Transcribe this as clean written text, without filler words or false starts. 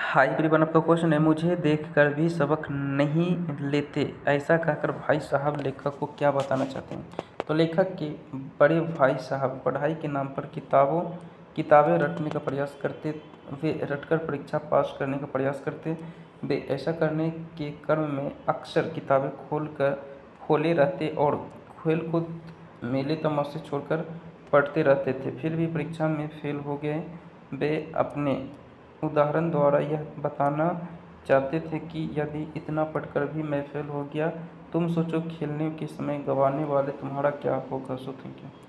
High everyone, आपका question है, मुझे देखकर भी सबक नहीं लेते, ऐसा कहकर भाई साहब लेखक को क्या बताना चाहते हैं। तो लेखक के बड़े भाई साहब पढ़ाई के नाम पर किताबें रटने का प्रयास करते, वे रटकर परीक्षा पास करने का प्रयास करते। वे ऐसा करने के क्रम में अक्सर किताबें खोले रहते और खेल कूद मेले तमाशे छोड़कर पढ़ते रहते थे, फिर भी परीक्षा में फेल हो गए। वे अपने उदाहरण द्वारा यह बताना चाहते थे कि यदि इतना पढ़कर भी मैं फेल हो गया, तुम सोचो खेलने के समय गंवाने वाले तुम्हारा क्या होगा। So thank you.